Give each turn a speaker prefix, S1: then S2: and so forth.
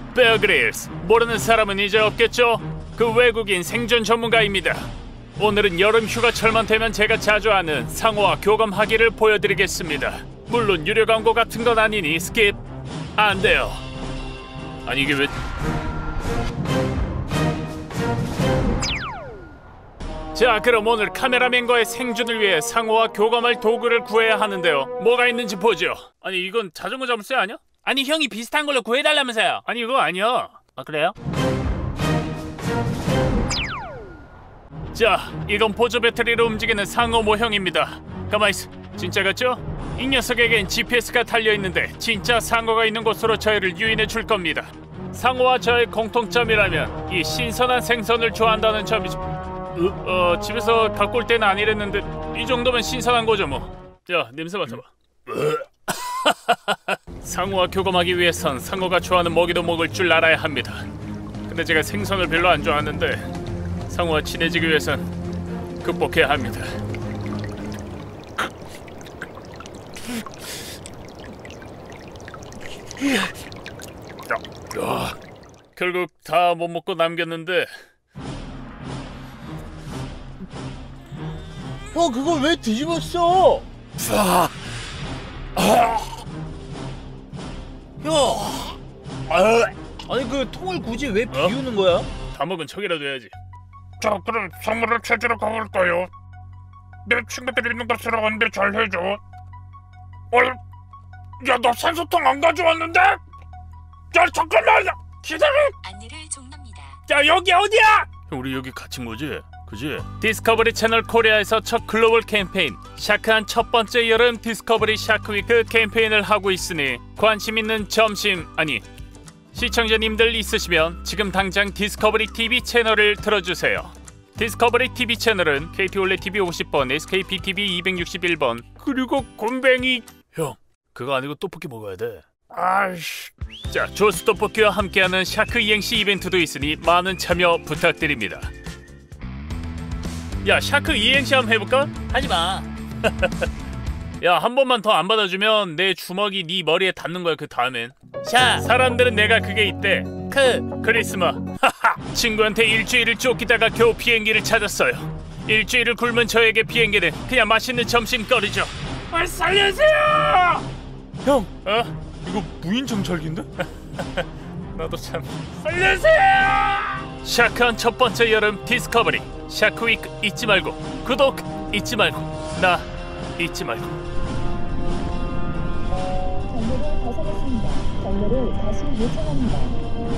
S1: 베어 그릴스, 모르는 사람은 이제 없겠죠? 그 외국인 생존 전문가입니다. 오늘은 여름 휴가철만 되면 제가 자주 하는 상어와 교감하기를 보여드리겠습니다. 물론 유료 광고 같은 건 아니니 스킵 안 돼요. 아니 이게 왜... 자, 그럼 오늘 카메라맨과의 생존을 위해 상어와 교감할 도구를 구해야 하는데요. 뭐가 있는지 보죠. 아니 이건 자전거 자물쇠 아니야? 아니 형이 비슷한 걸로 구해달라면서요. 아니 이거 아니야. 아 그래요? 자, 이건 보조 배터리로 움직이는 상어 모형입니다. 가만있어. 진짜 같죠? 이 녀석에겐 GPS가 달려있는데 진짜 상어가 있는 곳으로 저희를 유인해 줄 겁니다. 상어와 저의 공통점이라면 이 신선한 생선을 좋아한다는 점이죠. 집에서 갖고 올 때는 아니랬는데 이 정도면 신선한 거죠 뭐. 자, 냄새 맡아봐. 상어와 교감하기 위해선 상어가 좋아하는 먹이도 먹을 줄 알아야 합니다. 근데 제가 생선을 별로 안 좋아하는데 상어와 친해지기 위해선 극복해야 합니다. 결국 다 못 먹고 남겼는데.
S2: 형 그걸 왜 뒤집었어? 형, 아니 그 통을 굳이 왜 비우는 거야?
S1: 다 먹은 척이라도 해야지. 자, 그럼 상어를 찾으러 가볼까요? 내 친구들이 있는 곳으로 안내 잘 해줘. 야, 너 산소통 안 가져왔는데? 야, 잠깐만! 기다려!
S3: 안내를 종납니다.
S1: 야, 여기 어디야? 우리 여기 갇힌 거지? 그지? 디스커버리 채널 코리아에서 첫 글로벌 캠페인 샤크한 첫 번째 여름 디스커버리 샤크위크 캠페인을 하고 있으니 관심 있는 시청자님들 있으시면 지금 당장 디스커버리 TV 채널을 틀어주세요. 디스커버리 TV 채널은 KT 올레 TV 50번, SK BTV 261번, 그리고 곰뱅이. 형, 그거 아니고 떡볶이 먹어야 돼. 아이씨. 자, 조스 떡볶이와 함께하는 샤크 이행시 이벤트도 있으니 많은 참여 부탁드립니다. 야, 샤크 이행시 한번 해볼까?
S2: 하지마.
S1: 야, 한 번만 더 안 받아주면 내 주먹이 네 머리에 닿는 거야. 그 다음엔
S2: 샤.
S1: 사람들은 내가 그게 있대. 크리스마. 하하. 친구한테 일주일을 쫓기다가 겨우 비행기를 찾았어요. 일주일을 굶은 저에게 비행기는 그냥 맛있는 점심거리죠. 살려주세요. 형, 이거 무인 정찰기인데? 나도 참. 살려주세요. 샤크한 첫 번째 여름 디스커버리 샤크위크 잊지 말고, 구독 잊지 말고, 나 잊지 말고.
S4: 경로를 벗어났습니다. 경로를 다시 요청합니다.